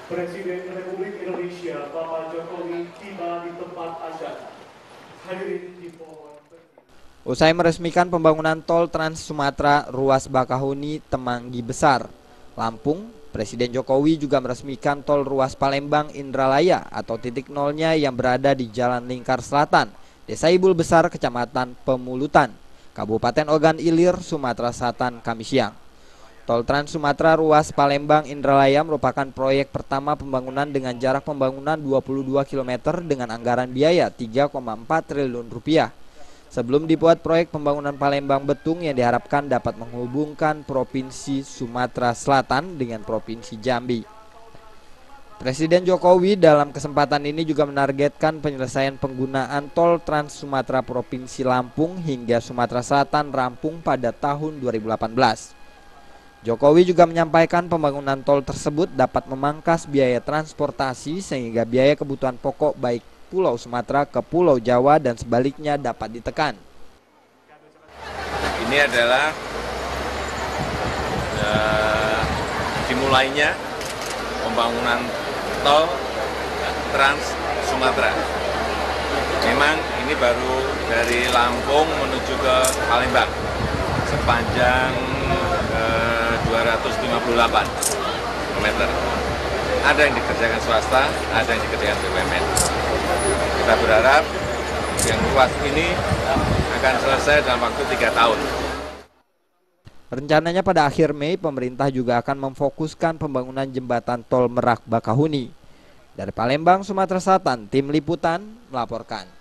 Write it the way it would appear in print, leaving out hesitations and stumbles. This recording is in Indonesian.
Presiden Republik Indonesia Bapak Jokowi tiba di tempat acara. Hadirin dimohon berdiri. Usai meresmikan pembangunan tol Trans Sumatera ruas Bakahuni Temanggi Besar, Lampung, Presiden Jokowi juga meresmikan tol ruas Palembang Indralaya atau titik nolnya yang berada di Jalan Lingkar Selatan, Desa Ibul Besar, Kecamatan Pemulutan, Kabupaten Ogan Ilir, Sumatera Selatan, Kamis siang. Tol Trans Sumatera ruas Palembang Indralaya merupakan proyek pertama pembangunan dengan jarak pembangunan 22 km dengan anggaran biaya 3,4 triliun rupiah. Sebelum dibuat proyek pembangunan Palembang Betung yang diharapkan dapat menghubungkan Provinsi Sumatera Selatan dengan Provinsi Jambi. Presiden Jokowi dalam kesempatan ini juga menargetkan penyelesaian penggunaan tol Trans Sumatera Provinsi Lampung hingga Sumatera Selatan rampung pada tahun 2018. Jokowi juga menyampaikan pembangunan tol tersebut dapat memangkas biaya transportasi sehingga biaya kebutuhan pokok baik Pulau Sumatera ke Pulau Jawa dan sebaliknya dapat ditekan. Ini adalah dimulainya pembangunan tol Trans Sumatera. Memang ini baru dari Lampung menuju ke Palembang sepanjang 258 km. Ada yang dikerjakan swasta, ada yang dikerjakan BUMN. Kita berharap yang ruas ini akan selesai dalam waktu 3 tahun. Rencananya pada akhir Mei, pemerintah juga akan memfokuskan pembangunan jembatan tol Merak Bakahuni. Dari Palembang, Sumatera Selatan, Tim Liputan melaporkan.